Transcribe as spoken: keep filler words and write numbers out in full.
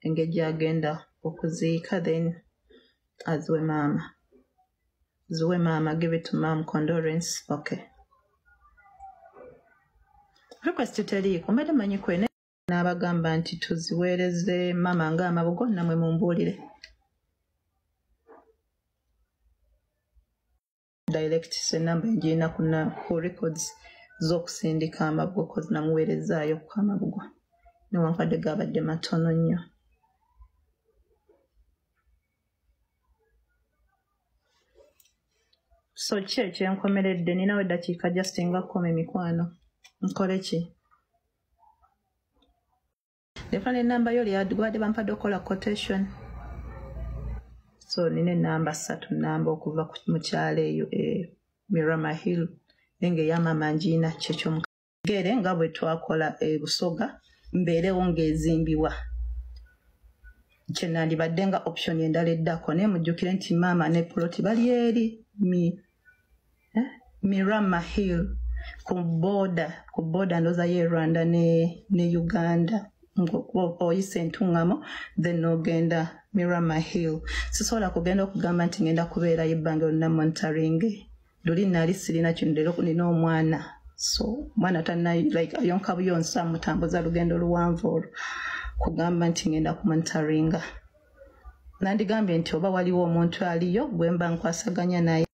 engeri agenda okuziika then aziwe maama ziwe maama give it to mom condolence okay request teriiko mbadde manyi kwene n'abagamba nti tuziweereze maama ng'amabugo namwe mumbuulire direct se namba ngirina ku records z'okusindika amabugo kozi namuweerezaayo ku amabugo newankwadde gabadde matono nnyo so ki ekyenkomeredde ninawe eddakiika just nga kkumi mikwano nkole ki defana enamba yo lyadgwadde bampadde okola quotation so nina enamba ssatu namba okuva mu kyalo eyo e Mirama Hill enge eyamaama ngiina kyekyomugere nga bwe twakola e Busoga mbeerewo ng'ezimbibwa kyenandibadde nga option endala eddako naye mujjukire nti maama ne ploti bali eri mi eh? Mirama Hill ku boda ku boda ndoza ye Rwanda ne, ne Uganda oyise entuŋŋamo then ogenda Mirama Hill sisobola kugenda okugamba nti ngenda kubeerayo ebbanga olina monitoring luli nali sirina kino leero nina omwana so mwana tanna like ayonka buyonsa mutambuza lugendo luwanvu olwo kugamba nti ngenda kumonitoringa nandigambye nti oba waliwo omuntu aliyo gwe mba nkwasaganya naye